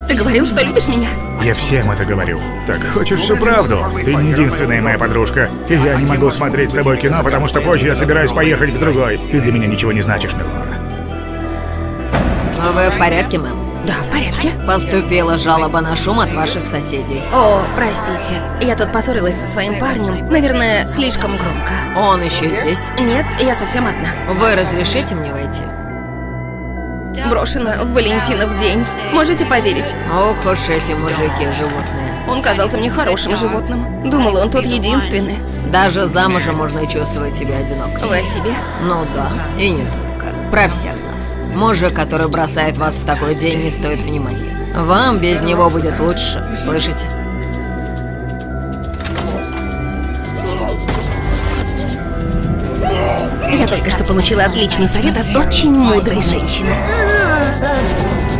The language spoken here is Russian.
Ты говорил, что любишь меня? Я всем это говорю. Так хочешь всю правду? Ты не единственная моя подружка. И я не могу смотреть с тобой кино, потому что позже я собираюсь поехать к другой. Ты для меня ничего не значишь, Мелора. Вы в порядке, мэм? Да, в порядке. Поступила жалоба на шум от ваших соседей. О, простите. Я тут поссорилась со своим парнем. Наверное, слишком громко. Он еще здесь? Нет, я совсем одна. Вы разрешите мне войти? Брошена в Валентинов день. Можете поверить? Ох уж эти мужики животные. Он казался мне хорошим животным. Думала, он тут единственный. Даже замужем можно чувствовать себя одиноко. Вы о себе? Ну да, и не только. Про всех нас. Мужик, который бросает вас в такой день, не стоит внимания. Вам без него будет лучше, слышите? Я только что получила отличный совет от очень мудрой женщины.